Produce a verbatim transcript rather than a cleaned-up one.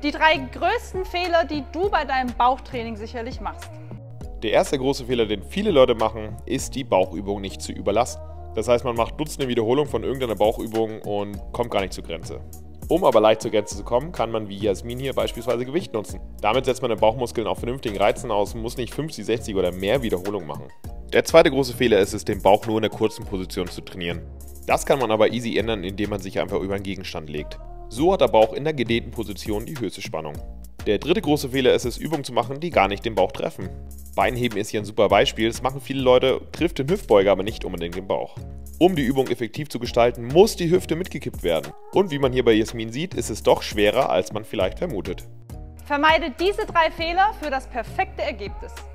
Die drei größten Fehler, die du bei deinem Bauchtraining sicherlich machst. Der erste große Fehler, den viele Leute machen, ist, die Bauchübung nicht zu überlasten. Das heißt, man macht Dutzende Wiederholungen von irgendeiner Bauchübung und kommt gar nicht zur Grenze. Um aber leicht zur Grenze zu kommen, kann man wie Jasmin hier beispielsweise Gewicht nutzen. Damit setzt man den Bauchmuskeln auf vernünftigen Reizen aus und muss nicht fünfzig, sechzig oder mehr Wiederholungen machen. Der zweite große Fehler ist es, den Bauch nur in der kurzen Position zu trainieren. Das kann man aber easy ändern, indem man sich einfach über einen Gegenstand legt. So hat der Bauch in der gedehnten Position die höchste Spannung. Der dritte große Fehler ist es, Übungen zu machen, die gar nicht den Bauch treffen. Beinheben ist hier ein super Beispiel, das machen viele Leute, trifft den Hüftbeuger, aber nicht unbedingt den Bauch. Um die Übung effektiv zu gestalten, muss die Hüfte mitgekippt werden. Und wie man hier bei Jasmin sieht, ist es doch schwerer, als man vielleicht vermutet. Vermeide diese drei Fehler für das perfekte Ergebnis.